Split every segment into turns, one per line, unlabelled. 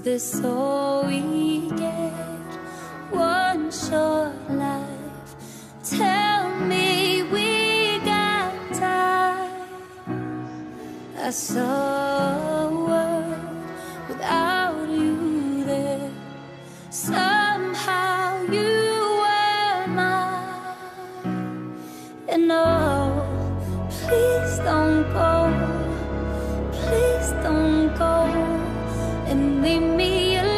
this all we get? One short life. Tell me we got time. I saw a world without you there. Somehow you were mine. And oh, please don't go. Please don't go and leave me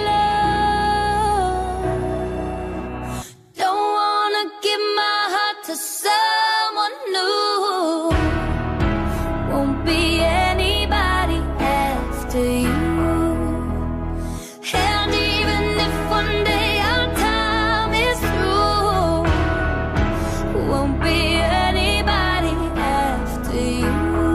alone. Don't wanna give my heart to someone new. Won't be anybody after you. And even if one day our time is through, won't be anybody after you.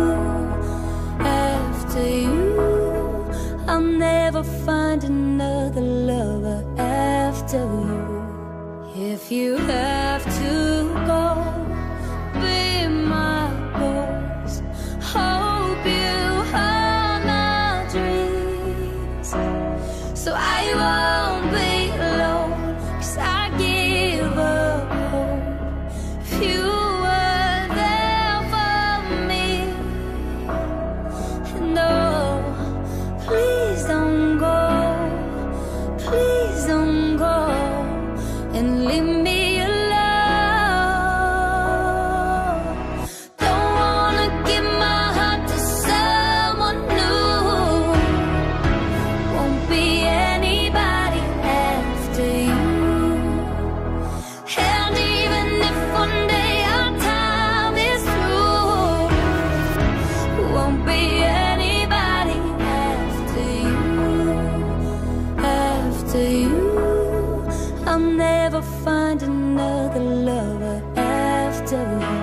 After you, I'll never find another lover after you. If you have to go, be my ghost. Hope you hold my dreams, so I won't be alone. 'Cause I give up hope if you were there for me. No, please don't go. Please don't go and leave me alone. Don't wanna give my heart to someone new. Won't be anybody after you. And even if one day our time is through, won't be anybody after you. After you, I'll never find another lover after you.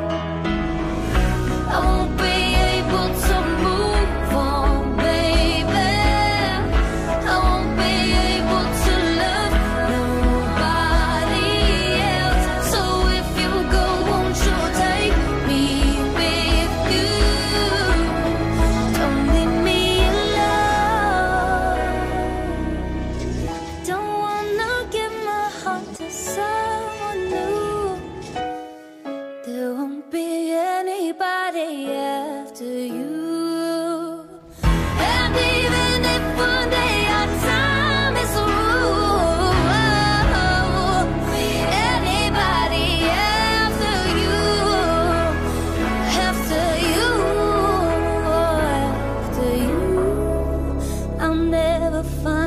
I won't be able to move on, baby. I won't be able to love nobody else. So if you go, won't you take me with you? Don't leave me alone. Don't wanna give my heart to someone new. There won't be anybody after you. And even if one day our time is through, won't be anybody after you. After you, after you, I'll never find